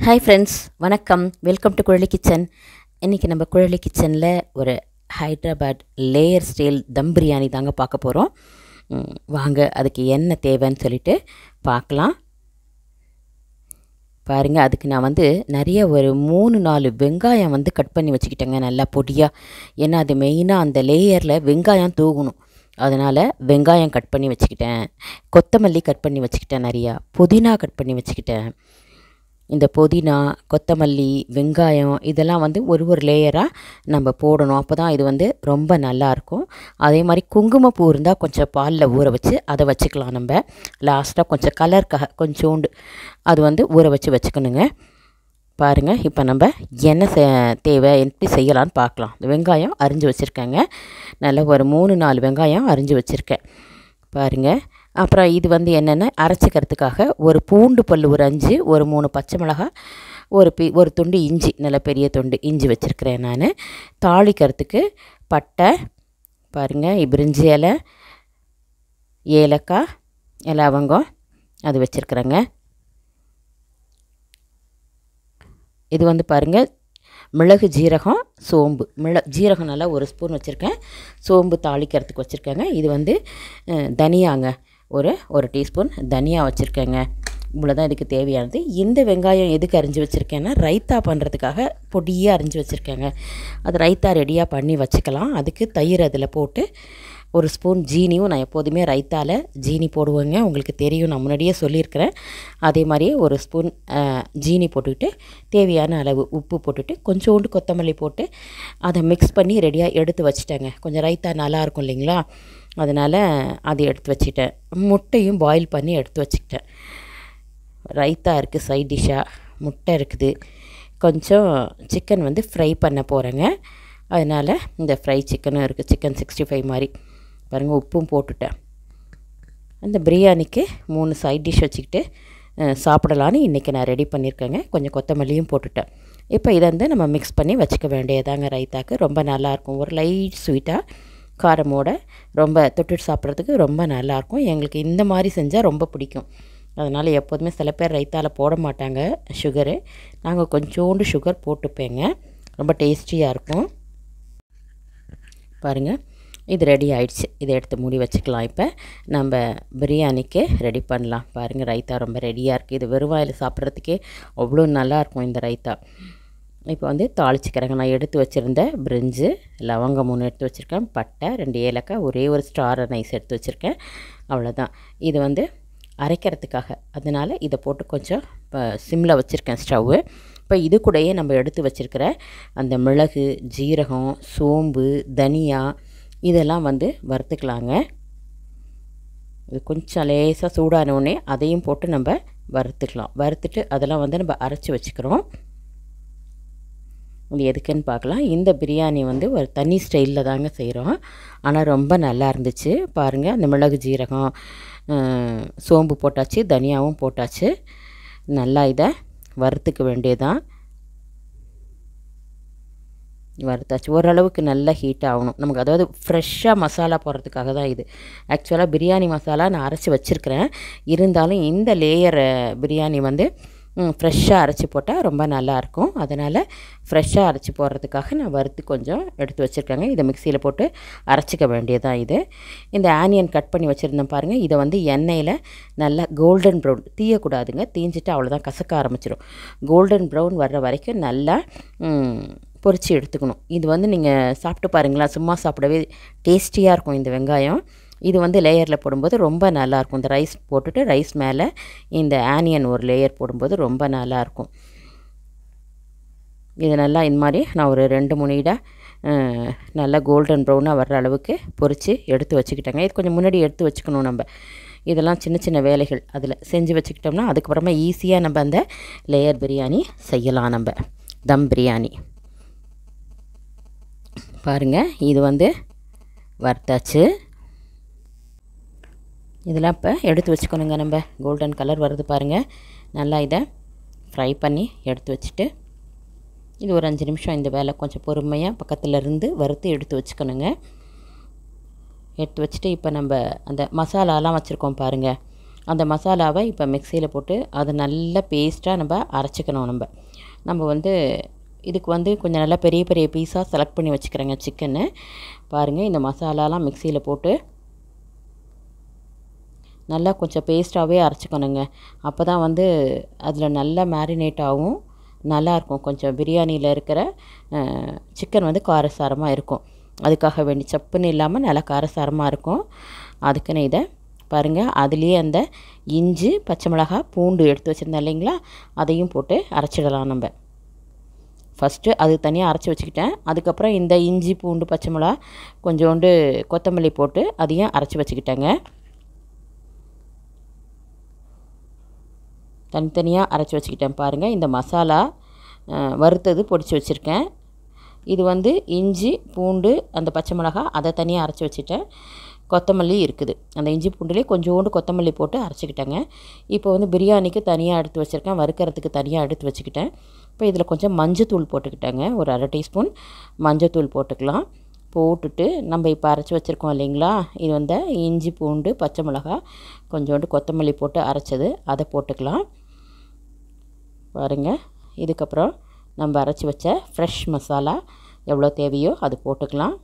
Hi friends, வணக்கம். Welcome to Kuzhali kitchen. இன்றைக்கி நம்ம குழலி கிச்சனில் ஒரு ஹைதராபாத் லேயர் ஸ்டைல் தம் பிரியாணி தாங்க பார்க்க போகிறோம். வாங்க அதுக்கு என்ன தேவைன்னு சொல்லிட்டு பார்க்கலாம். பாருங்கள், அதுக்கு நான் நிறைய ஒரு 3-4 வெங்காயம் கட் பண்ணி வச்சுக்கிட்டேங்க, நல்லா பொடியாக. ஏன்னா அது மெயினாக அந்த லேயரில் வெங்காயம் தூகணும். அதனால் வெங்காயம் கட் பண்ணி வச்சுக்கிட்டேன், கொத்தமல்லி கட் பண்ணி வச்சுக்கிட்டேன், நிறையா புதினா கட் பண்ணி வச்சுக்கிட்டேன். இந்த புதினா, கொத்தமல்லி, வெங்காயம் இதெல்லாம் ஒரு லேயராக நம்ம போடணும். அப்போ தான் இது ரொம்ப நல்லாயிருக்கும். அதே மாதிரி குங்குமப்பூ இருந்தால் கொஞ்சம் பாலில் ஊற வச்சு அதை வச்சுக்கலாம். நம்ம லாஸ்ட்டாக கொஞ்சம் கலருக்காக கொஞ்சோண்டு அது ஊற வச்சுக்கணுங்க. பாருங்கள், இப்போ நம்ம என்ன தேவை, எப்படி செய்யலான்னு பார்க்கலாம். இந்த வெங்காயம் அரிஞ்சு வச்சுருக்கேங்க, நல்லா ஒரு 3-4 வெங்காயம் அரிஞ்சு வச்சுருக்கேன் பாருங்கள். அப்புறம் இது என்னென்னா அரைச்சிக்கிறதுக்காக ஒரு பூண்டு பல் ஒரு 5, ஒரு 3 பச்சை மிளகாய், ஒரு துண்டு இஞ்சி, நல்ல பெரிய துண்டு இஞ்சி வச்சுருக்கிறேன் நான். தாளிக்கிறதுக்கு பட்டை பாருங்கள், பிரிஞ்சி இலை, ஏலக்காய், லவங்கம் அது வச்சுருக்குறேங்க. இது பாருங்கள், மிளகு, ஜீரகம், சோம்பு. ஜீரகம் நல்லா ஒரு ஸ்பூன் வச்சுருக்கேன், சோம்பு தாளிக்கிறதுக்கு வச்சுருக்கேங்க. இது தனியாங்க, ஒரு டீஸ்பூன் தனியா வச்சுருக்கேங்க. இவ்வளோ தான் இதுக்கு தேவையானது. இந்த வெங்காயம் எதுக்கு அரிஞ்சு வச்சுருக்கேன்னா ரைத்தா பண்ணுறதுக்காக பொடியாக அரிஞ்சு வச்சுருக்கேங்க. அது ரைத்தா ரெடியாக பண்ணி வச்சுக்கலாம். அதுக்கு தயிர் அதில் போட்டு ஒரு ஸ்பூன் ஜீனியும், நான் எப்போதுமே ரைத்தாவில் ஜீனி போடுவேங்க, உங்களுக்கு தெரியும், நான் முன்னாடியே சொல்லியிருக்கிறேன். அதே மாதிரியே ஒரு ஸ்பூன் ஜீனி போட்டுக்கிட்டு தேவையான அளவு உப்பு போட்டுட்டு கொஞ்சோண்டு கொத்தமல்லி போட்டு அதை மிக்ஸ் பண்ணி ரெடியாக எடுத்து வச்சுட்டேங்க. கொஞ்சம் ரைத்தா நல்லாயிருக்கும் இல்லைங்களா, அதனால் அதை எடுத்து வச்சுட்டேன். முட்டையும் பாயில் பண்ணி எடுத்து வச்சுக்கிட்டேன். ரைத்தா இருக்குது சைட் டிஷ்ஷாக, முட்டை இருக்குது, கொஞ்சம் சிக்கன் ஃப்ரை பண்ண போகிறேங்க. அதனால் இந்த ஃப்ரை சிக்கனும் இருக்குது, சிக்கன் 65 மாதிரி பாருங்கள். உப்பும் போட்டுட்டேன். அந்த பிரியாணிக்கு 3 சைட் டிஷ் வச்சுக்கிட்டு சாப்பிடலான்னு இன்றைக்கி நான் ரெடி பண்ணியிருக்கேங்க. கொஞ்சம் கொத்தமல்லியும் போட்டுட்டேன். இப்போ இதை நம்ம மிக்ஸ் பண்ணி வச்சுக்க வேண்டியதாங்க. ரைத்தாக்கு ரொம்ப நல்லாயிருக்கும். ஒரு லைட் ஸ்வீட்டாக காரமோட ரொம்ப தொட்டுட்டு சாப்பிட்றதுக்கு ரொம்ப நல்லாயிருக்கும். எங்களுக்கு இந்த மாதிரி செஞ்சால் ரொம்ப பிடிக்கும். அதனால் எப்போதுமே சில பேர் ரைத்தாவில் போட மாட்டாங்க சுகரு, நாங்கள் கொஞ்சோண்டு சுகர் போட்டுப்பேங்க, ரொம்ப டேஸ்டியாக இருக்கும். பாருங்கள், இது ரெடி ஆயிடுச்சு. இதை எடுத்து மூடி வச்சுக்கலாம். இப்போ நம்ம பிரியாணிக்கு ரெடி பண்ணலாம். பாருங்கள், ரைத்தா ரொம்ப ரெடியாக இருக்குது. இது வெறும் வாயில் சாப்பிட்றதுக்கே அவ்வளோ நல்லாயிருக்கும் இந்த ரைத்தா. இப்போ தாளிச்சிக்கிறேங்க. நான் எடுத்து வச்சுருந்த பிரிஞ்சு, லவங்கம் 3 எடுத்து வச்சுருக்கேன், பட்டை 2 ஏலக்காய், ஒரே ஒரு ஸ்டார் ரைஸ் எடுத்து வச்சுருக்கேன். அவ்வளோதான். இது அரைக்கிறதுக்காக, அதனால் இதை போட்டு கொஞ்சம் இப்போ சிம்மில் வச்சுருக்கேன் ஸ்டவ்வு. இப்போ இது கூடயே நம்ம எடுத்து வச்சுருக்கிற அந்த மிளகு, ஜீரகம், சோம்பு, தனியா இதெல்லாம் வறுத்துக்கலாங்க. இது கொஞ்சம் லேசாக சூடானோடனே அதையும் போட்டு நம்ம வறுத்துக்கலாம். வறுத்துட்டு அதெல்லாம் நம்ம அரைச்சி வச்சுக்கிறோம். இது எதுக்குன்னு பார்க்கலாம். இந்த பிரியாணி ஒரு தனி ஸ்டைலில் தாங்க செய்கிறோம், ஆனால் ரொம்ப நல்லா இருந்துச்சு. பாருங்கள், அந்த மிளகு, ஜீரகம், சோம்பு போட்டாச்சு, தனியாவும் போட்டாச்சு. நல்லா இதை வறுத்துக்க வேண்டியதான். வறுத்தாச்சு. ஓரளவுக்கு நல்லா ஹீட் ஆகணும் நமக்கு, அதாவது ஃப்ரெஷ்ஷாக மசாலா போடுறதுக்காக தான் இது. ஆக்சுவலாக பிரியாணி மசாலா நான் அரைச்சி வச்சுருக்கிறேன், இருந்தாலும் இந்த லேயர் பிரியாணி ஃப்ரெஷ்ஷாக அரைச்சி போட்டால் ரொம்ப நல்லாயிருக்கும். அதனால் ஃப்ரெஷ்ஷாக அரைச்சி போடுறதுக்காக நான் வறுத்து கொஞ்சம் எடுத்து வச்சுருக்கேங்க. இதை மிக்சியில் போட்டு அரைச்சிக்க வேண்டியதான். இது இந்த ஆனியன் கட் பண்ணி வச்சுருந்தேன் பாருங்கள். இதை எண்ணெயில் நல்லா கோல்டன் ப்ரௌன், தீயக்கூடாதுங்க, தீஞ்சிட்டு அவ்வளோதான் கசக்க ஆரம்பிச்சிடும். கோல்டன் ப்ரௌன் வர்ற வரைக்கும் நல்லா பொரித்து எடுத்துக்கணும். இது நீங்கள் சாப்பிட்டு பாருங்களா, சும்மா சாப்பிடவே டேஸ்டியாக இருக்கும் இந்த வெங்காயம். இது லேயரில் போடும்போது ரொம்ப நல்லாயிருக்கும். இந்த ரைஸ் போட்டுட்டு ரைஸ் மேலே இந்த ஆனியன் ஒரு லேயர் போடும்போது ரொம்ப நல்லாயிருக்கும். இது நல்லா இந்த மாதிரி நான் ஒரு 2-3 இடாக நல்லா கோல்டன் ப்ரௌனாக வர்ற அளவுக்கு பொரித்து எடுத்து வச்சுக்கிட்டேங்க. இது கொஞ்சம் முன்னாடி எடுத்து வச்சுக்கணும். நம்ம இதெல்லாம் சின்ன சின்ன வேலைகள் அதில் செஞ்சு வச்சுக்கிட்டோம்னா அதுக்கப்புறமா ஈஸியாக நம்ம அந்த லேயர் பிரியாணி செய்யலாம். நம்ம தம் பிரியாணி பாருங்கள், இது வறுத்தாச்சு. இதெல்லாம் இப்போ எடுத்து வச்சுக்கணுங்க. நம்ம கோல்டன் கலர் வருது பாருங்கள். நல்லா இதை ஃப்ரை பண்ணி எடுத்து வச்சுட்டு இது ஒரு 5 நிமிஷம் இந்த வேலை கொஞ்சம் பொறுமையாக பக்கத்தில் இருந்து வறுத்து எடுத்து வச்சுக்கணுங்க. எடுத்து வச்சுட்டு இப்போ நம்ம அந்த மசாலாலாம் வச்சுருக்கோம் பாருங்கள், அந்த மசாலாவை இப்போ மிக்சியில் போட்டு அதை நல்லா பேஸ்ட்டாக நம்ம அரைச்சிக்கணும். நம்ம வந்து இதுக்கு வந்து கொஞ்சம் நல்லா பெரிய பெரிய பீஸாக செலக்ட் பண்ணி வச்சுக்கிறேங்க சிக்கன்னு. பாருங்கள், இந்த மசாலாலாம் மிக்சியில் போட்டு நல்லா கொஞ்சம் பேஸ்ட்டாகவே அரைச்சிக்கணுங்க. அப்போ தான் வந்து அதில் நல்லா மேரினேட் ஆகும், நல்லாயிருக்கும். கொஞ்சம் பிரியாணியில் இருக்கிற சிக்கன் வந்து காரசாரமாக இருக்கும். அதுக்காக வேண்டி சப்புன்னு இல்லாமல் நல்லா காரசாரமாக இருக்கும். அதுக்குன்னு இதை பாருங்கள், அதுலேயே அந்த இஞ்சி, பச்சை மிளகாய், பூண்டு எடுத்து வச்சுருந்தேன் இல்லைங்களா, அதையும் போட்டு அரைச்சிடலாம். நம்ம ஃபஸ்ட்டு அது தனியாக அரைச்சி வச்சுக்கிட்டேன். அதுக்கப்புறம் இந்த இஞ்சி, பூண்டு, பச்சை மிளகா, கொஞ்சோண்டு கொத்தமல்லி போட்டு அதையும் அரைச்சி வச்சுக்கிட்டேங்க. தனித்தனியாக அரைச்சி வச்சுக்கிட்டேன். பாருங்கள், இந்த மசாலா வறுத்தது பொடிச்சு வச்சுருக்கேன். இது வந்து இஞ்சி, பூண்டு, அந்த பச்சை மிளகா அதை தனியாக அரைச்சி வச்சுட்டேன். கொத்தமல்லி இருக்குது, அந்த இஞ்சி பூண்டுலேயே கொஞ்சோண்டு கொத்தமல்லி போட்டு அரைச்சிக்கிட்டேங்க. இப்போ வந்து பிரியாணிக்கு தனியாக எடுத்து வச்சுருக்கேன், வறுக்கிறதுக்கு தனியாக எடுத்து வச்சுக்கிட்டேன். இப்போ இதில் கொஞ்சம் மஞ்சத்தூள் போட்டுக்கிட்டேங்க, ஒரு அரை டீஸ்பூன் மஞ்சத்தூள் போட்டுக்கலாம். போட்டுட்டு நம்ம இப்போ அரைச்சி வச்சுருக்கோம் இல்லைங்களா, இது வந்து இஞ்சி, பூண்டு, பச்சை மிளகா, கொஞ்சோண்டு கொத்தமல்லி போட்டு அரைச்சது, அதை போட்டுக்கலாம். பாருங்கள், இதுக்கப்புறம் நம்ம அரைச்சி வச்ச ஃப்ரெஷ் மசாலா எவ்வளோ தேவையோ அது போட்டுக்கலாம்.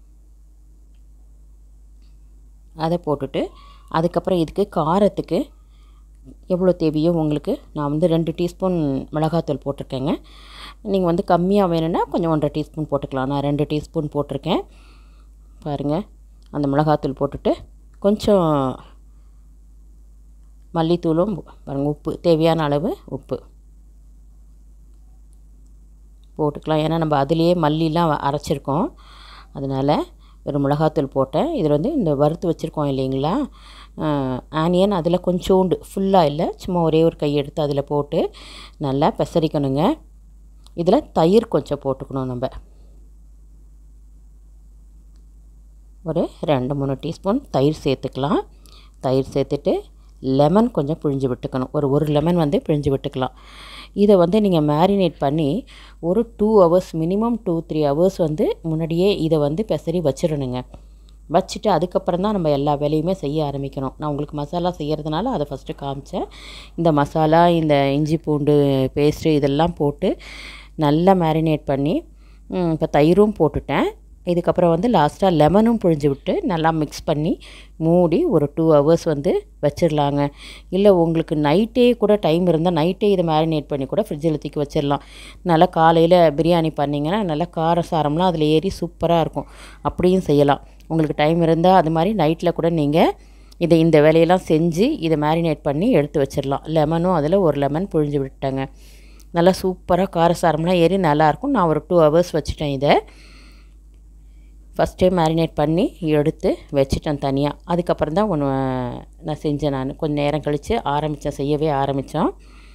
அதை போட்டுட்டு அதுக்கப்புறம் இதுக்கு காரத்துக்கு எவ்வளோ தேவையோ உங்களுக்கு, நான் வந்து 2 டீஸ்பூன் மிளகாத்தூள் போட்டிருக்கேங்க. நீங்கள் வந்து கம்மியாக வேணும்னா கொஞ்சம் 1.5 டீஸ்பூன் போட்டுக்கலாம். நான் 2 டீஸ்பூன் போட்டிருக்கேன். பாருங்கள், அந்த மிளகாத்தூள் போட்டுட்டு கொஞ்சம் மல்லித்தூளும் பாருங்கள், உப்பு தேவையான அளவு உப்பு போட்டுக்கலாம். ஏன்னா நம்ம அதுலேயே மல்லிலாம் அரைச்சிருக்கோம், அதனால் ஒரு மிளகாத்தூள் போட்டேன். இதில் வந்து இந்த வறுத்து வச்சுருக்கோம் இல்லைங்களா ஆனியன், அதில் கொஞ்சோண்டு, ஃபுல்லாக இல்லை, சும்மா ஒரே ஒரு கை எடுத்து அதில் போட்டு நல்லா பெசரிக்கணுங்க. இதில் தயிர் கொஞ்சம் போட்டுக்கணும். நம்ம ஒரு 2-3 டீஸ்பூன் தயிர் சேர்த்துக்கலாம். தயிர் சேர்த்துட்டு லெமன் கொஞ்சம் பிழிஞ்சு விட்டுக்கணும். ஒரு லெமன் வந்து பிழிஞ்சு விட்டுக்கலாம். இதை வந்து நீங்கள் மேரினேட் பண்ணி ஒரு 2 ஹவர்ஸ், மினிமம் 2-3 ஹவர்ஸ் வந்து முன்னாடியே இதை வந்து பெசரி வச்சிடணுங்க. வச்சுட்டு அதுக்கப்புறம் தான் நம்ம எல்லா வேலையுமே செய்ய ஆரம்பிக்கணும். நான் உங்களுக்கு மசாலா செய்கிறதுனால அதை ஃபஸ்ட்டு காமிச்சேன். இந்த மசாலா, இந்த இஞ்சி பூண்டு பேஸ்ட்டு இதெல்லாம் போட்டு நல்லா மேரினேட் பண்ணி இப்போ தயிரும் போட்டுட்டேன். இதுக்கப்புறம் வந்து லாஸ்ட்டாக லெமனும் புழிஞ்சு விட்டு நல்லா மிக்ஸ் பண்ணி மூடி ஒரு 2 ஹவர்ஸ் வந்து வச்சிடலாங்க. இல்லை உங்களுக்கு நைட்டே கூட டைம் இருந்தால் நைட்டே இதை மேரினேட் பண்ணி கூட ஃப்ரிட்ஜில் தூக்கி வச்சிடலாம். நல்லா காலையில் பிரியாணி பண்ணிங்கன்னா நல்லா காரசாரம்லாம் அதில் ஏறி சூப்பராக இருக்கும். அப்படியும் செய்யலாம். உங்களுக்கு டைம் இருந்தால் அது மாதிரி நைட்டில் கூட நீங்கள் இந்த வேலையெல்லாம் செஞ்சு இதை மேரினேட் பண்ணி எடுத்து வச்சிடலாம். லெமனும் அதில் ஒரு லெமன் புழிஞ்சு விட்டேங்க. நல்லா சூப்பராக காரசாரம்லாம் ஏறி நல்லாயிருக்கும். நான் ஒரு 2 ஹவர்ஸ் வச்சுட்டேன். இதை ஃபஸ்ட்டே மேரினேட் பண்ணி எடுத்து வச்சுட்டேன் தனியாக. அதுக்கப்புறம் தான் ஒன்று நான் செஞ்சேன். நான் கொஞ்சம் நேரம் கழித்து செய்யவே ஆரம்பித்தோம்.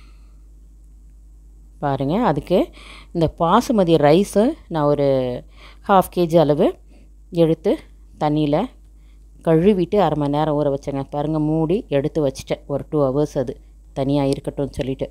பாருங்கள், அதுக்கு இந்த பாசுமதி ரைஸு நான் ஒரு 1/2 kg அளவு எடுத்து தண்ணியில் கழுவிட்டு 1/2 மணி நேரம் ஊற வச்சேங்க. பாருங்கள், மூடி எடுத்து வச்சுட்டேன். ஒரு 2 ஹவர்ஸ் அது தனியாக இருக்கட்டும்னு சொல்லிவிட்டு.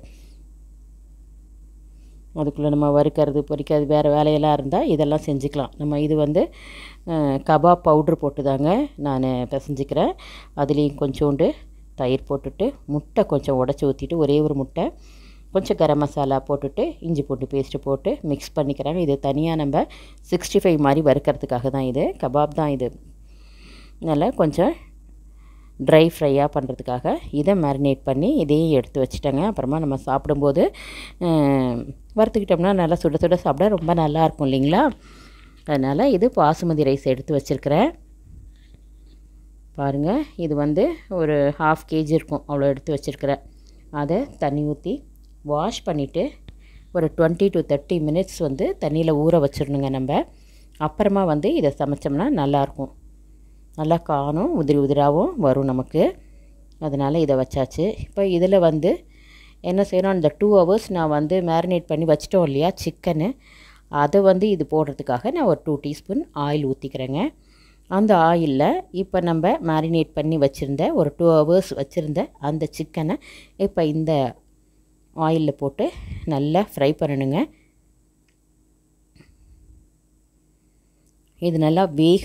அதுக்குள்ளே நம்ம வறுக்கிறது, பொரிக்கிறது, வேறு வேலையெல்லாம் இருந்தால் இதெல்லாம் செஞ்சுக்கலாம். நம்ம இது வந்து கபாப் பவுட்ரு போட்டு தாங்க நான் பிசைஞ்சிக்கிறேன். அதுலேயும் கொஞ்சோண்டு தயிர் போட்டுட்டு முட்டை கொஞ்சம் உடச்சி ஊற்றிட்டு, ஒரே ஒரு முட்டை, கொஞ்சம் கரம் மசாலா போட்டுட்டு இஞ்சி பூண்டு பேஸ்ட்டு போட்டு மிக்ஸ் பண்ணிக்கிறாங்க. இது தனியாக நம்ம 65 மாதிரி வறுக்கிறதுக்காக தான். இது கபாப் தான். இது நல்லா கொஞ்சம் ட்ரை ஃப்ரையாக பண்ணுறதுக்காக இதை மேரினேட் பண்ணி இதையும் எடுத்து வச்சுட்டேங்க. அப்புறமா நம்ம சாப்பிடும்போது வறுத்துக்கிட்டோம்னா நல்லா சுட சுட சாப்பிட ரொம்ப நல்லாயிருக்கும் இல்லைங்களா. அதனால் இது பாசுமதி ரைஸ் எடுத்து வச்சுருக்கிறேன். பாருங்கள், இது வந்து ஒரு 1/2 kg இருக்கும், அவ்வளோ எடுத்து வச்சுருக்கிறேன். அதை தண்ணி ஊற்றி வாஷ் பண்ணிவிட்டு ஒரு 20 to 30 minutes வந்து தண்ணியில் ஊற வச்சிடணுங்க. நம்ம அப்புறமா வந்து இதை சமைச்சோம்னா நல்லாயிருக்கும். நல்லா காணும், உதிரி உதிராகவும் வரும் நமக்கு. அதனால் இதை வச்சாச்சு. இப்போ இதில் வந்து என்ன செய்யணும், அந்த 2 ஹவர்ஸ் நான் வந்து மேரினேட் பண்ணி வச்சிட்டோம் இல்லையா சிக்கனு, அதை வந்து இது போடுறதுக்காக நான் ஒரு 2 டீஸ்பூன் ஆயில் ஊற்றிக்கிறேங்க. அந்த ஆயிலில் இப்போ நம்ம மேரினேட் பண்ணி வச்சுருந்த ஒரு 2 ஹவர்ஸ் வச்சுருந்த அந்த சிக்கனை இப்போ இந்த ஆயிலில் போட்டு நல்லா ஃப்ரை பண்ணணுங்க. இது நல்லா வேகணும்.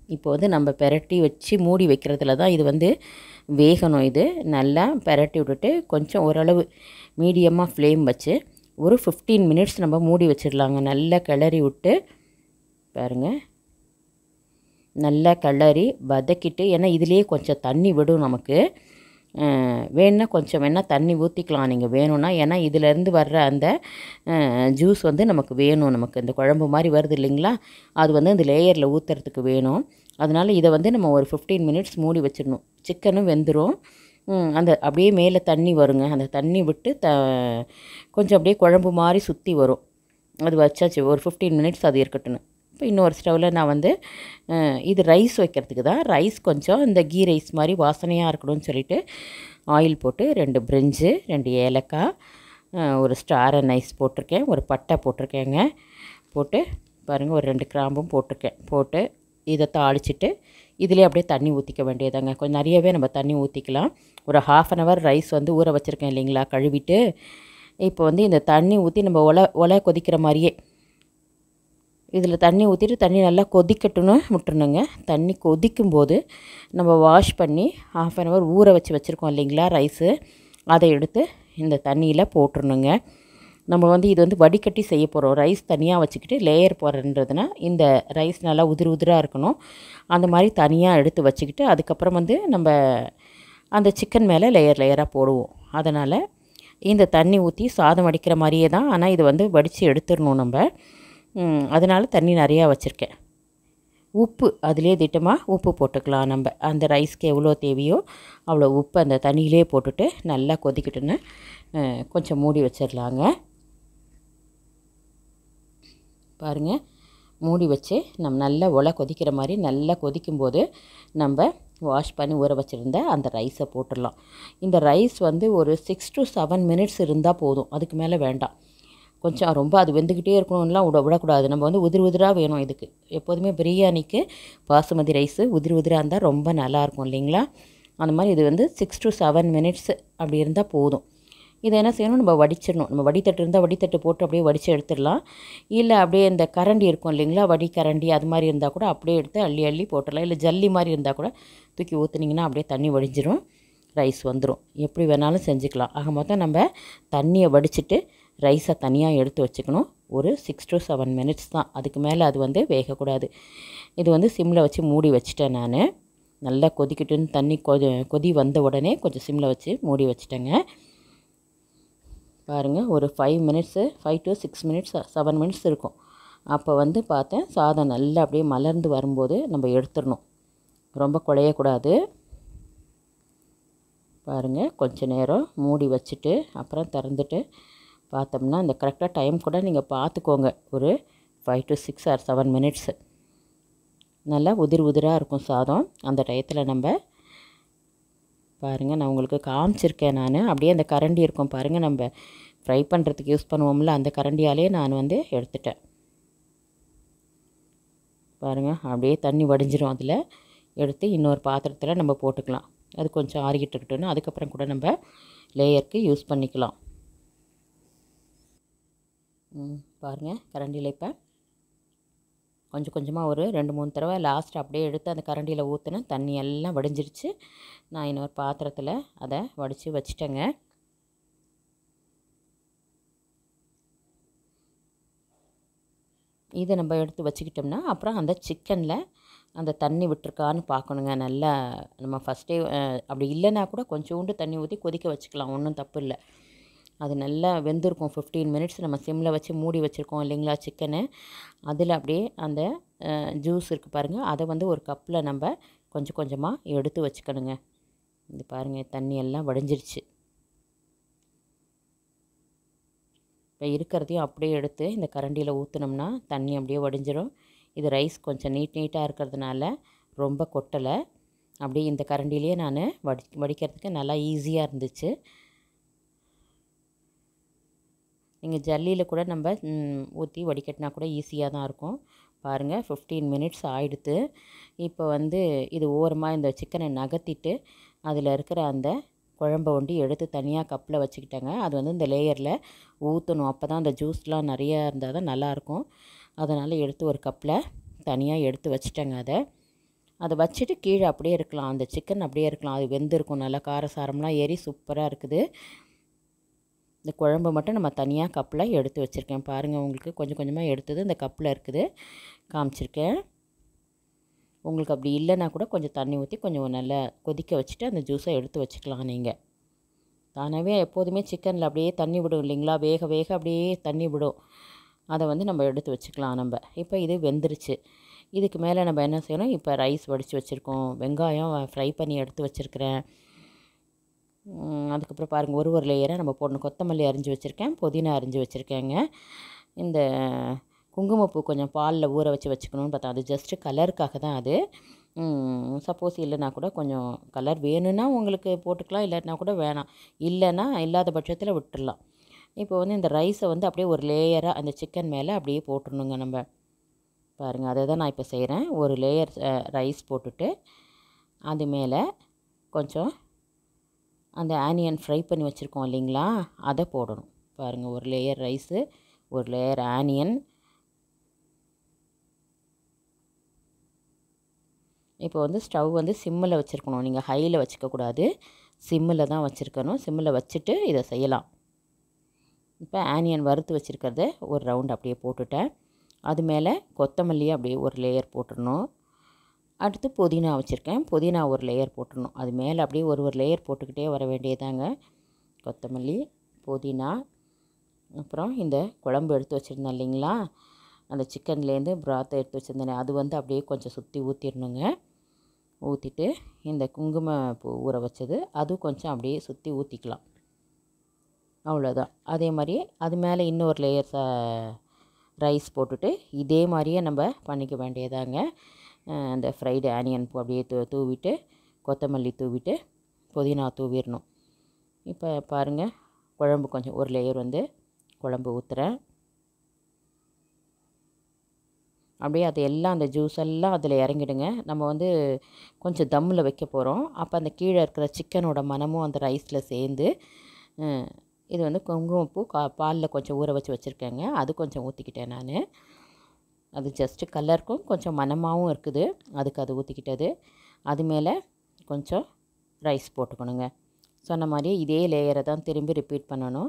இப்போ வந்து நம்ம பெரட்டி வச்சு மூடி வைக்கிறதுல தான் இது வந்து வேகணும். இது நல்லா பெரட்டி விட்டுட்டு கொஞ்சம் ஓரளவு மீடியமாக ஃப்ளேம் வச்சு ஒரு 15 மினிட்ஸ் நம்ம மூடி வச்சிடலாங்க. நல்லா கிளறி விட்டு பாருங்கள், நல்லா கிளறி வதக்கிட்டு, ஏன்னா இதுலேயே கொஞ்சம் தண்ணி விடும் நமக்கு. வேணுன்னா கொஞ்சம் வேணால் தண்ணி ஊற்றிக்கலாம் நீங்கள் வேணும்னா. ஏன்னா இதிலேருந்து வர்ற அந்த ஜூஸ் வந்து நமக்கு வேணும். நமக்கு இந்த குழம்பு மாதிரி வருது இல்லைங்களா, அது வந்து இந்த லேயரில் ஊற்றுறதுக்கு வேணும். அதனால் இதை வந்து நம்ம ஒரு 15 மினிட்ஸ் மூடி வச்சிடணும். சிக்கனும் வெந்துடும். அந்த அப்படியே மேலே தண்ணி வருங்க. அந்த தண்ணி விட்டு கொஞ்சம் அப்படியே குழம்பு மாதிரி சுற்றி வரும். அது வச்சாச்சு. ஒரு 15 மினிட்ஸ் அது இருக்கட்டுன்னு. இப்போ இன்னொரு ஸ்டவ்வில் நான் வந்து இது ரைஸ் வைக்கிறதுக்கு தான். ரைஸ் கொஞ்சம் இந்த கீ ரைஸ் மாதிரி வாசனையாக இருக்கணும்னு சொல்லிவிட்டு ஆயில் போட்டு 2 பிரிஞ்சு, 2 ஏலக்காய், ஒரு ஸ்டார் அனைஸ் போட்டிருக்கேன், ஒரு பட்டை போட்டிருக்கேங்க. போட்டு பாருங்கள், ஒரு 2 கிராம்பும் போட்டிருக்கேன். போட்டு இதை தாளிச்சிட்டு இதிலே அப்படியே தண்ணி ஊற்றிக்க வேண்டியதாங்க. கொஞ்சம் நிறையவே நம்ம தண்ணி ஊற்றிக்கலாம். ஒரு 1/2 அன் ஹவர் ரைஸ் வந்து ஊற வச்சுருக்கேன் இல்லைங்களா, கழுவிட்டு. இப்போ வந்து இந்த தண்ணி ஊற்றி நம்ம ஒலை கொதிக்கிற மாதிரியே இதில் தண்ணி ஊற்றிட்டு தண்ணி நல்லா கொதிக்கட்டுன்னு விட்டுருணுங்க. தண்ணி கொதிக்கும்போது நம்ம வாஷ் பண்ணி 1/2 அன் ஹவர் ஊற வச்சுருக்கோம் இல்லைங்களா ரைஸு, அதை எடுத்து இந்த தண்ணியில் போட்டுருணுங்க. நம்ம வந்து இது வந்து வடிகட்டி செய்ய போகிறோம். ரைஸ் தனியாக வச்சுக்கிட்டு லேயர் போடுறதுனா இந்த ரைஸ் நல்லா உதிராக இருக்கணும். அந்த மாதிரி தனியாக எடுத்து வச்சுக்கிட்டு அதுக்கப்புறம் வந்து நம்ம அந்த சிக்கன் மேலே லேயராக போடுவோம். அதனால் இந்த தண்ணி ஊற்றி சாதம் வடிக்கிற மாதிரியே தான். ஆனால் இது வந்து வடித்து எடுத்துடணும் நம்ம. அதனால் தண்ணி நிறையா வச்சுருக்கேன். உப்பு அதிலே திட்டமாக உப்பு போட்டுக்கலாம். நம்ம அந்த ரைஸ்க்கு எவ்வளோ தேவையோ அவ்வளோ உப்பு அந்த தண்ணியிலே போட்டுட்டு நல்லா கொதிக்கிட்டுன்னு கொஞ்சம் மூடி வச்சிடலாங்க. பாருங்கள், மூடி வச்சு நம்ம நல்லா ஒலை கொதிக்கிற மாதிரி நல்லா கொதிக்கும்போது நம்ம வாஷ் பண்ணி ஊற வச்சுருந்த அந்த ரைஸை போட்டுடலாம். இந்த ரைஸ் வந்து ஒரு 6 to 7 மினிட்ஸ் இருந்தால் போதும். அதுக்கு மேலே வேண்டாம். கொஞ்சம் ரொம்ப அது வெந்துக்கிட்டே இருக்கணும்லாம் விடக்கூடாது. நம்ம வந்து உதிராக வேணும். இதுக்கு எப்போதுமே பிரியாணிக்கு பாசுமதி ரைஸு உதிராக இருந்தால் ரொம்ப நல்லாயிருக்கும் இல்லைங்களா. அந்த மாதிரி இது வந்து 6 to 7 மினிட்ஸ் அப்படி இருந்தால் போதும். இதை என்ன செய்யணும், நம்ம வடிச்சிடணும். நம்ம வடித்தட்டு இருந்தால் வடித்தட்டு போட்டு அப்படியே வடித்து எடுத்துடலாம். இல்லை அப்படியே இந்த கரண்டி இருக்கும் இல்லைங்களா, வடி கரண்டி, அது மாதிரி இருந்தால் கூட அப்படியே எடுத்து அள்ளி அள்ளி போட்டுடலாம். இல்லை ஜல்லி மாதிரி இருந்தால் கூட தூக்கி ஊற்றுனீங்கன்னா அப்படியே தண்ணி வடிஞ்சிரும், ரைஸ் வந்துடும். எப்படி வேணாலும் செஞ்சுக்கலாம். ஆக மொத்தம் நம்ம தண்ணியை வடிச்சிட்டு ரைஸை தனியாக எடுத்து வச்சுக்கணும். ஒரு 6 to 7 மினிட்ஸ் தான். அதுக்கு மேலே அது வந்து வேகக்கூடாது. இது வந்து சிம்மில் வச்சு மூடி வச்சுட்டேன் நான். நல்லா கொதிக்கிட்டுன்னு தண்ணி கொதி வந்த உடனே கொஞ்சம் சிம்மில் வச்சு மூடி வச்சுட்டேங்க. பாருங்கள், ஒரு 5 மினிட்ஸு 5 to 6 மினிட்ஸ் 7 மினிட்ஸ் இருக்கும். அப்போ வந்து பார்த்தேன் சாதம் நல்லா அப்படியே மலர்ந்து வரும்போது நம்ம எடுத்துடணும். ரொம்ப குழையக்கூடாது. பாருங்கள், கொஞ்சம் நேரம் மூடி வச்சுட்டு அப்புறம் திறந்துட்டு பார்த்தோம்னா இந்த கரெக்டாக டைம் கூட நீங்கள் பார்த்துக்கோங்க. ஒரு 5 to 6 or 7 மினிட்ஸு நல்லா உதிராக இருக்கும் சாதம். அந்த டயத்தில் நம்ம பாருங்கள், நான் உங்களுக்கு காமிச்சிருக்கேன். நான் அப்படியே அந்த கரண்டி இருக்கும் பாருங்கள், நம்ம ஃப்ரை பண்ணுறதுக்கு யூஸ் பண்ணுவோம்ல, அந்த கரண்டியாலே நான் வந்து எடுத்துட்டேன். பாருங்கள், அப்படியே தண்ணி வடிஞ்சிரும். அதில் எடுத்து இன்னொரு பாத்திரத்தில் நம்ம போட்டுக்கலாம். அது கொஞ்சம் ஆறிக்கிட்டு இருக்கட்டும்னு அதுக்கப்புறம் கூட நம்ம லேயருக்கு யூஸ் பண்ணிக்கலாம். பாருங்கள், கரண்டியில் இப்போ கொஞ்சம் கொஞ்சமாக ஒரு 2-3 தடவை லாஸ்ட் அப்படியே எடுத்து அந்த கரண்டியில் ஊற்றினேன். தண்ணி எல்லாம் வடிஞ்சிருச்சு. நான் இன்னொரு பாத்திரத்தில் அதை வடித்து வச்சுட்டேங்க. இதை நம்ம எடுத்து வச்சுக்கிட்டோம்னா அப்புறம் அந்த சிக்கனில் அந்த தண்ணி விட்டுருக்கான்னு பார்க்கணுங்க. நல்லா நம்ம ஃபஸ்ட்டே அப்படி இல்லைன்னா கூட கொஞ்சோண்டு தண்ணி ஊற்றி கொதிக்க வச்சுக்கலாம், ஒன்றும் தப்பு இல்லை. அது நல்லா வெந்திருக்கும். 15 மினிட்ஸ் நம்ம சிம்மில் வச்சு மூடி வச்சுருக்கோம் இல்லைங்களா சிக்கனு. அதில் அப்படியே அந்த ஜூஸ் இருக்குது பாருங்கள், அதை வந்து ஒரு கப்பில் நம்ம கொஞ்சம் கொஞ்சமாக எடுத்து வச்சுக்கணுங்க. இது பாருங்கள், தண்ணி எல்லாம் வடிஞ்சிருச்சு. இப்போ இருக்கிறதையும் அப்படியே எடுத்து இந்த கரண்டியில் ஊற்றினோம்னா தண்ணி அப்படியே வடிஞ்சிடும். இது ரைஸ் கொஞ்சம் நீட்டாக இருக்கிறதுனால ரொம்ப கொட்டலை. அப்படியே இந்த கரண்டிலேயே நான் வடிக்கிறதுக்கு நல்லா ஈஸியாக இருந்துச்சு. நீங்கள் ஜல்லியில் கூட நம்ம ஊற்றி வடிகட்டினா கூட ஈஸியாக தான் இருக்கும். பாருங்கள், 15 மினிட்ஸ் ஆகிடுது. இப்போ வந்து இது ஓரமாக இந்த சிக்கனை நகர்த்திட்டு அதில் இருக்கிற அந்த குழம்பை ஒண்டி எடுத்து தனியாக கப்பில் வச்சுக்கிட்டேங்க. அது வந்து இந்த லேயரில் ஊற்றணும். அப்போ தான் அந்த ஜூஸ்லாம் நிறையா இருந்தால் தான் நல்லாயிருக்கும். அதனால் எடுத்து ஒரு கப்பில் தனியாக எடுத்து வச்சுட்டேங்க. அதை அதை வச்சுட்டு கீழே அப்படியே இருக்கலாம், அந்த சிக்கன் அப்படியே இருக்கலாம், அது வெந்திருக்கும், நல்லா காரசாரம்லாம் ஏறி சூப்பராக இருக்குது. இந்த குழம்பு மட்டும் நம்ம தனியாக கப்பில் எடுத்து வச்சுருக்கேன். பாருங்கள், உங்களுக்கு கொஞ்சம் கொஞ்சமாக எடுத்தது இந்த கப்பில் இருக்குது, காமிச்சிருக்கேன். உங்களுக்கு அப்படி இல்லைன்னா கூட கொஞ்சம் தண்ணி ஊற்றி கொஞ்சம் நல்லா கொதிக்க வச்சுட்டு அந்த ஜூஸை எடுத்து வச்சுக்கலாம். நீங்கள் தானாகவே எப்போதுமே சிக்கனில் அப்படியே தண்ணி விடும் இல்லைங்களா, வேக வேக அப்படியே தண்ணி விடும், அதை வந்து நம்ம எடுத்து வச்சுக்கலாம். நம்ம இப்போ இது வெந்துருச்சு. இதுக்கு மேலே நம்ம என்ன செய்யணும், இப்போ ரைஸ் வடித்து வச்சுருக்கோம், வெங்காயம் ஃப்ரை பண்ணி எடுத்து வச்சுருக்கிறேன். அதுக்கப்புறம் பாருங்கள், ஒரு லேயரை நம்ம போடணும். கொத்தமல்லி அரிஞ்சு வச்சுருக்கேன், புதினா அரிஞ்சு வச்சுருக்கேங்க. இந்த குங்குமப்பூ கொஞ்சம் பாலில் ஊற வச்சுக்கணும்னு பார்த்தா, அது ஜஸ்ட்டு கலருக்காக தான் அது. சப்போஸ் இல்லைனா கூட கொஞ்சம் கலர் வேணும்னா உங்களுக்கு போட்டுக்கலாம், இல்லைன்னா கூட வேணாம், இல்லைன்னா இல்லாத பட்சத்தில் விட்டுடலாம். இப்போ வந்து இந்த ரைஸை வந்து அப்படியே ஒரு லேயராக அந்த சிக்கன் மேலே அப்படியே போட்டுடணுங்க நம்ம. பாருங்கள், அதை தான் நான் இப்போ செய்கிறேன். ஒரு லேயர் ரைஸ் போட்டுட்டு அது மேலே கொஞ்சம் அந்த ஆனியன் ஃப்ரை பண்ணி வச்சுருக்கோம் இல்லைங்களா, அதை போடணும். பாருங்கள், ஒரு லேயர் ரைஸு, ஒரு லேயர் ஆனியன். இப்போ வந்து ஸ்டவ் வந்து சிம்மில் வச்சுருக்கணும், நீங்கள் ஹையில் வச்சுக்கக்கூடாது, சிம்மில் தான் வச்சுருக்கணும். சிம்மில் வச்சுட்டு இதை செய்யலாம். இப்போ ஆனியன் வறுத்து வச்சுருக்கிறத ஒரு ரவுண்ட் அப்படியே போட்டுட்டேன். அது மேலே கொத்தமல்லி அப்படியே ஒரு லேயர் போட்டுடணும். அடுத்து புதினா வச்சுருக்கேன், புதினா ஒரு லேயர் போட்டுடணும். அது மேலே அப்படியே ஒரு லேயர் போட்டுக்கிட்டே வர வேண்டியதாங்க. கொத்தமல்லி, புதினா, அப்புறம் இந்த குழம்பு எடுத்து வச்சுருந்தேன் இல்லைங்களா, அந்த சிக்கன்லேருந்து பிராத்தை எடுத்து வச்சுருந்தேன், அது வந்து அப்படியே கொஞ்சம் சுற்றி ஊற்றிடணுங்க. ஊற்றிட்டு இந்த குங்குமப்பூ ஊற வச்சது அது கொஞ்சம் அப்படியே சுற்றி ஊற்றிக்கலாம். அவ்வளோதான். அதே மாதிரி அது மேலே இன்னொரு லேயர் ரைஸ் போட்டுட்டு இதே மாதிரியே நம்ம பண்ணிக்க வேண்டியதாங்க. அந்த ஃப்ரைடு ஆனியன் அப்படியே தூவிட்டு, கொத்தமல்லி தூவிட்டு, புதினா தூவிடணும். இப்போ பாருங்கள், குழம்பு கொஞ்சம் ஒரு லேயர் வந்து குழம்பு ஊற்றுறேன். அப்படியே அது எல்லாம் அந்த ஜூஸ் எல்லாம் அதில் இறங்கிடுங்க. நம்ம வந்து கொஞ்சம் தம்மில் வைக்க போகிறோம். அப்போ அந்த கீழே இருக்கிற சிக்கனோட மனமும் அந்த ரைஸில் சேர்ந்து, இது வந்து குங்குமப்பூ பாலில் கொஞ்சம் ஊற வச்சுருக்கேங்க, அது கொஞ்சம் ஊற்றிக்கிட்டேன் நான். அது ஜஸ்ட்டு கலருக்கும் கொஞ்சம் மணமாகவும் இருக்குது, அதுக்கு அது ஊற்றிக்கிட்டது. அது மேலே கொஞ்சம் ரைஸ் போட்டுக்கணுங்க. சொன்ன மாதிரி இதே லேயரை தான் திரும்பி ரிப்பீட் பண்ணணும்.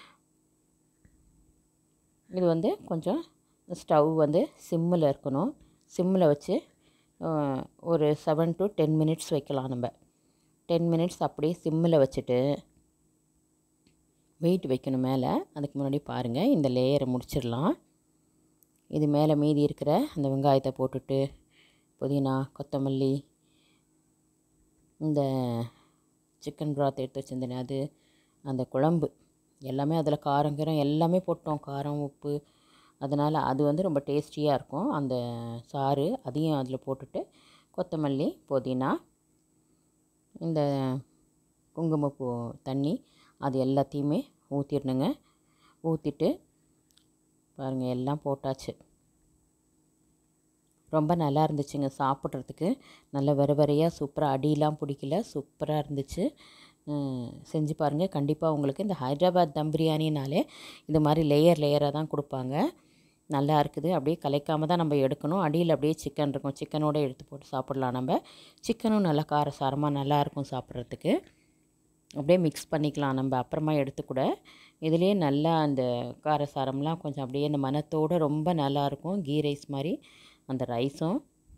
இது வந்து கொஞ்சம் ஸ்டவ் வந்து சிம்மில் இருக்கணும். சிம்மில் வச்சு ஒரு 7 to 10 மினிட்ஸ் வைக்கலாம் நம்ம. 10 மினிட்ஸ் அப்படியே சிம்மில் வச்சுட்டு வெயிட் வைக்கணும் மேலே. அதுக்கு முன்னாடி பாருங்கள், இந்த லேயரை முடிச்சிடலாம். இது மேலே மீதி இருக்கிற அந்த வெங்காயத்தை போட்டுட்டு, புதினா, கொத்தமல்லி, இந்த சிக்கன் பிராத் எடுத்து வச்சுருந்தேன் அது, அந்த குழம்பு எல்லாமே அதில் காரம் எல்லாமே போட்டோம், காரம் உப்பு, அதனால் அது வந்து ரொம்ப டேஸ்டியாக இருக்கும். அந்த சாறு அதையும் அதில் போட்டுட்டு, கொத்தமல்லி, புதினா, இந்த குங்குமப்பூ தண்ணி, அது எல்லாத்தையுமே ஊற்றிடணுங்க. ஊற்றிட்டு பாருங்கள், எல்லாம் போட்டாச்சு. ரொம்ப நல்லா இருந்துச்சுங்க சாப்பிட்றதுக்கு. நல்ல வரையாக சூப்பராக, அடியெலாம் பிடிக்கல, சூப்பராக இருந்துச்சு. செஞ்சு பாருங்கள். கண்டிப்பாக உங்களுக்கு இந்த ஹைதராபாத் தம் பிரியாணினாலே இது மாதிரி லேயராக தான் கொடுப்பாங்க. நல்லா இருக்குது. அப்படியே கலைக்காமல் தான் நம்ம எடுக்கணும். அடியில் அப்படியே சிக்கன் இருக்கும், சிக்கனோடு எடுத்து போட்டு சாப்பிட்லாம் நம்ம. சிக்கனும் நல்லா காரசாரமாக நல்லாயிருக்கும் சாப்பிட்றதுக்கு. அப்படியே மிக்ஸ் பண்ணிக்கலாம் நம்ம அப்புறமா எடுத்துக்கூட. இதுலேயே நல்லா அந்த காரசாரம்லாம் கொஞ்சம் அப்படியே அந்த மணத்தோடு ரொம்ப நல்லாயிருக்கும். கீ ரைஸ் மாதிரி அந்த ரைஸும்.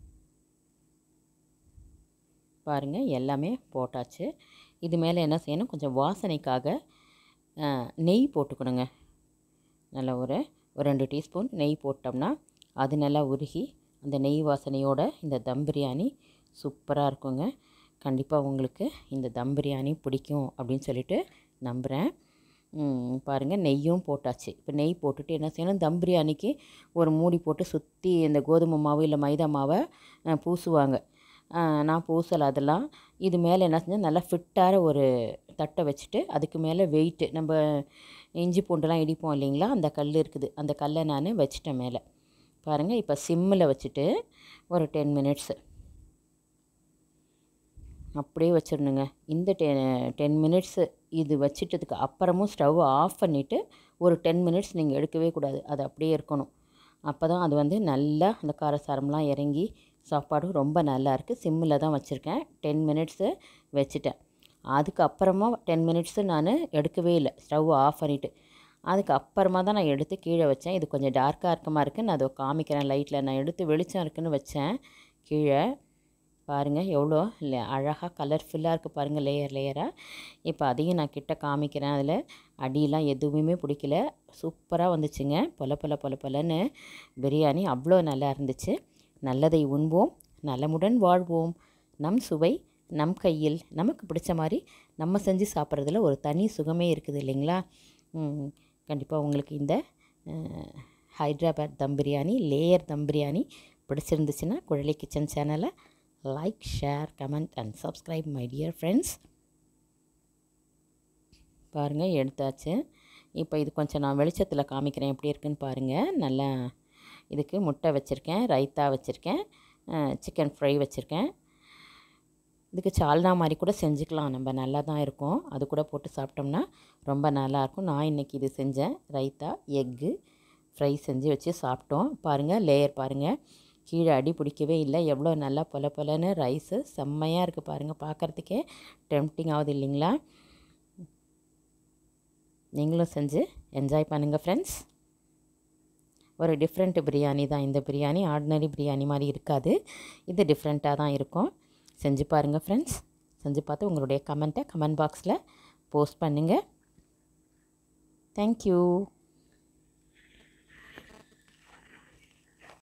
பாருங்கள், எல்லாமே போட்டாச்சு. இது மேலே என்ன செய்யணும், கொஞ்சம் வாசனைக்காக நெய் போட்டுக்கணுங்க. நல்லா ஒரு 2 டீஸ்பூன் நெய் போட்டோம்னா அது நல்லா உருகி அந்த நெய் வாசனையோட இந்த தம் பிரியாணி சூப்பராக இருக்குங்க. கண்டிப்பாக உங்களுக்கு இந்த தம் பிரியாணி பிடிக்கும் அப்படின்னு சொல்லிட்டு நம்புகிறேன். பாருங்கள், நெய்யும் போட்டாச்சு. இப்போ நெய் போட்டுட்டு என்ன செய்யணும், தம் பிரியாணிக்கு ஒரு மூடி போட்டு சுற்றி இந்த கோதுமை மாவு இல்லை மைதா மாவை பூசுவாங்க. நான் பூசலை அதெல்லாம். இது மேலே என்ன செஞ்சேன், நல்லா ஃபிட்டான ஒரு தட்டை வச்சுட்டு அதுக்கு மேலே வெயிட்டு, நம்ம இஞ்சி பூண்டுலாம் இடிப்போம் இல்லைங்களா, அந்த கல் இருக்குது, அந்த கல்லை நான் வச்சுட்டேன் மேலே. பாருங்கள், இப்போ சிம்மில் வச்சுட்டு ஒரு 10 மினிட்ஸு அப்படியே வச்சிடணுங்க. இந்த 10 மினிட்ஸு இது வச்சிட்டதுக்கு அப்புறமும் ஸ்டவ் ஆஃப் பண்ணிவிட்டு ஒரு 10 மினிட்ஸ் நீங்கள் எடுக்கவே கூடாது, அது அப்படியே இருக்கணும். அப்போ தான் அது வந்து நல்லா அந்த காரசாரம்லாம் இறங்கி சாப்பாடும் ரொம்ப நல்லாயிருக்கு. சிம்மில் தான் வச்சுருக்கேன். 10 மினிட்ஸு வச்சுட்டேன். அதுக்கப்புறமா 10 மினிட்ஸு நான் எடுக்கவே இல்லை, ஸ்டவ் ஆஃப் பண்ணிவிட்டு. அதுக்கப்புறமா தான் நான் எடுத்து கீழே வச்சேன். இது கொஞ்சம் டார்க்காக இருக்கமா இருக்குது, நான் அதை காமிக்கிறேன் லைட்டில். நான் எடுத்து வெளிச்சம் இருக்குதுன்னு வச்சேன் கீழே. பாருங்கள் எவ்வளோ இல்லை அழகாக கலர்ஃபுல்லாக இருக்குது பாருங்கள், லேயர் லேயராக. இப்போ அதையும் நான் கிட்ட காமிக்கிறேன். அதில் அடியெலாம் எதுவுமே பிடிக்கல, சூப்பராக வந்துச்சுங்க. பொலன்னு பிரியாணி அவ்வளோ நல்லா இருந்துச்சு. நல்லதை உண்போம், நலமுடன் வாழ்வோம். நம் சுவை நம் கையில். நமக்கு பிடிச்ச மாதிரி நம்ம செஞ்சு சாப்பிட்றதுல ஒரு தனி சுகமே இருக்குது இல்லைங்களா? கண்டிப்பாக உங்களுக்கு இந்த ஹைதராபாத் தம் பிரியாணி, லேயர் தம் பிரியாணி பிடிச்சிருந்துச்சுன்னா குழலி கிச்சன் சேனலை like, share, comment and subscribe my dear friends. பாருங்கள் எடுத்தாச்சு. இப்போ இது கொஞ்சம் நான் வெளிச்சத்தில் காமிக்கிறேன் எப்படி இருக்குன்னு பாருங்கள். நல்லா இதுக்கு முட்டை வச்சுருக்கேன், ரைத்தா வச்சுருக்கேன், சிக்கன் ஃப்ரை வச்சுருக்கேன். இதுக்கு சால்னா மாதிரி கூட செஞ்சுக்கலாம் நம்ம, நல்லா தான் இருக்கும். அது கூட போட்டு சாப்பிட்டோம்னா ரொம்ப நல்லாயிருக்கும். நான் இன்றைக்கி இது செஞ்சேன், ரைத்தா எக்கு ஃப்ரை செஞ்சு வச்சு சாப்பிட்டோம். பாருங்கள் லேயர் பாருங்கள், கீழே அடி பிடிக்கவே இல்லை. எவ்வளோ நல்லா பொலன்னு ரைஸு செம்மையாக இருக்குது பாருங்கள். பார்க்குறதுக்கே டெம்ப்டிங் ஆகுது இல்லைங்களா? நீங்களும் செஞ்சு என்ஜாய் பண்ணுங்கள் ஃப்ரெண்ட்ஸ். ஒரு டிஃப்ரெண்ட் பிரியாணி தான் இந்த பிரியாணி. ஆர்டினரி பிரியாணி மாதிரி இருக்காது, இது டிஃப்ரெண்ட்டாக தான் இருக்கும். செஞ்சு பாருங்கள் ஃப்ரெண்ட்ஸ். செஞ்சு பார்த்து உங்களுடைய கமெண்ட்டை கமெண்ட் பாக்ஸில் போஸ்ட் பண்ணுங்கள். தேங்க்யூ.